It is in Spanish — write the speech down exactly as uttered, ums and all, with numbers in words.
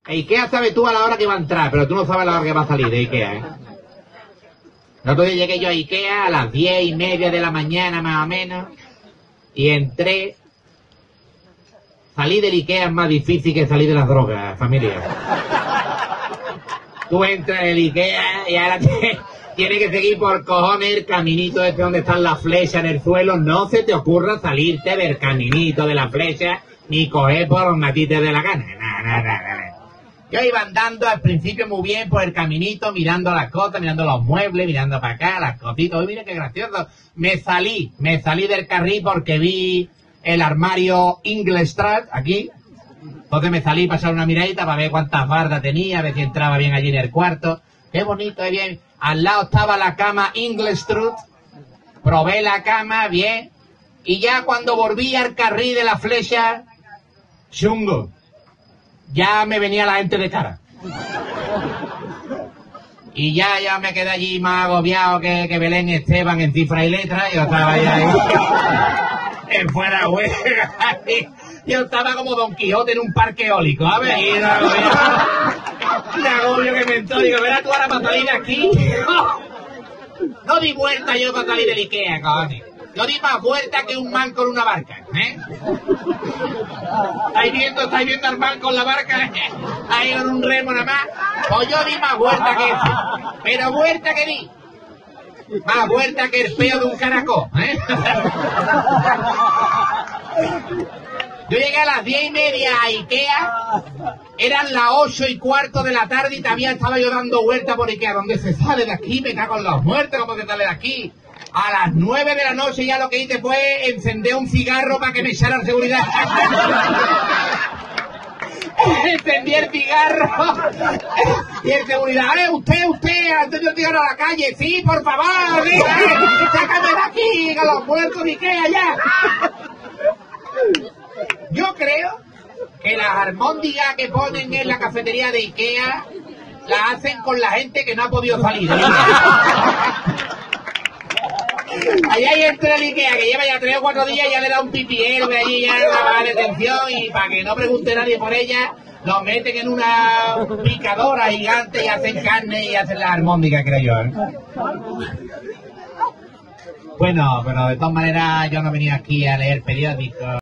Ikea sabe tú a la hora que va a entrar, pero tú no sabes a la hora que va a salir de Ikea, ¿eh? El otro día llegué yo a Ikea a las diez y media de la mañana más o menos y entré. Salir del Ikea es más difícil que salir de las drogas, familia. Tú entras en el Ikea y ahora te, tienes que seguir por cojones el caminito este donde están las flechas en el suelo. No se te ocurra salirte del caminito de la flecha ni coger por donde a ti te dé la gana. No, no, no, no. Yo iba andando al principio muy bien por el caminito, mirando las cosas, mirando los muebles, mirando para acá, las cositas. Uy, mira qué gracioso. Me salí, me salí del carril porque vi el armario Inglestrad aquí. Entonces me salí para echar una miradita para ver cuántas bardas tenía, a ver si entraba bien allí en el cuarto. Qué bonito, eh, bien. Al lado estaba la cama Inglestrad. Probé la cama, bien. Y ya cuando volví al carril de la flecha, chungo. Ya me venía la gente de cara. Y ya, ya me quedé allí más agobiado que, que Belén Esteban en cifra y letra. Yo estaba ahí, ahí en fuera huelga. Yo estaba como Don Quijote en un parque eólico. A ver, y de agobio, de agobio que me entró. Digo, verás tú ahora para salir de aquí. No, no di vuelta yo para salir del Ikea, cojones. Yo di más vuelta que un man con una barca, ¿eh? ¿Estáis viendo, estáis viendo al man con la barca? Ahí con un remo nada más. Pues yo di más vuelta que ese. Pero vuelta que di. Más vuelta que el peo de un caracol, ¿eh? Yo llegué a las diez y media a Ikea. Eran las ocho y cuarto de la tarde y todavía estaba yo dando vuelta por Ikea. ¿Dónde se sale de aquí? Me cago en los muertos, ¿cómo se sale de aquí? A las nueve de la noche ya lo que hice fue encender un cigarro para que me echaran seguridad. Encendí el cigarro y el seguridad, ¡eh, usted, usted, ha encendido el cigarro a la calle! ¡Sí, por favor! ¡Sí, eh! ¡Sácame de aquí, a los muertos de Ikea ya! Yo creo que las almóndigas que ponen en la cafetería de Ikea las hacen con la gente que no ha podido salir. Allá hay entre el Ikea, que lleva ya tres o cuatro días, ya le da un pipiero de allí, ya la detención, y para que no pregunte nadie por ella, lo meten en una picadora gigante y hacen carne y hacen las almóndigas, creo yo, ¿eh? Bueno, pero de todas maneras yo no he venido aquí a leer periódicos.